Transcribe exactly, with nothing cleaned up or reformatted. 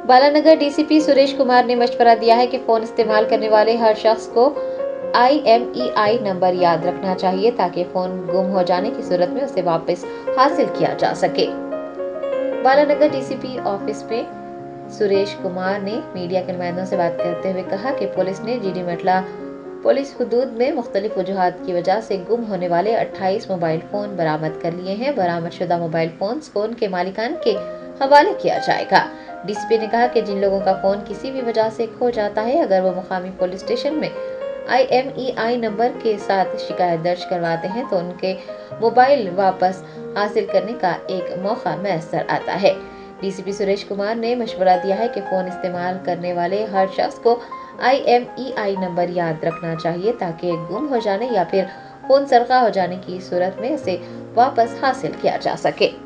Balanagar DCP Suresh Kumar ने मशवरा दिया है कि फोन इस्तेमाल करने वाले हर शख्स को I M E I number याद रखना चाहिए ताकि फोन गुम हो जाने की सूरत में उसे वापस हासिल किया जा सके। बालानगर डीसीपी ऑफिस में सुरेश कुमार ने मीडिया के नुमाइंदों से बात करते हुए कहा कि पुलिस ने जीडी मेटला पुलिस हुदूद में मुख्तलिफ वजूहात की वजह से गुम होने वाले अट्ठाईस मोबाइल फोन बरामद कर लिए हैं। बरामद शुदा मोबाइल फोन को उनके मालिकान के हवाले किया जाएगा। डीसीपी ने कहा कि जिन लोगों का फोन किसी भी वजह से खो जाता है, अगर वो मुकामी पुलिस स्टेशन में I M E I number के साथ शिकायत दर्ज करवाते हैं तो उनके मोबाइल वापस हासिल करने का एक मौका मैसर आता है। डीसीपी सुरेश कुमार ने मशवरा दिया है कि फोन इस्तेमाल करने वाले हर शख्स को I M E I number याद रखना चाहिए ताकि गुम हो जाने या फिर फोन सरका हो जाने की सूरत में उसे वापस हासिल किया जा सके।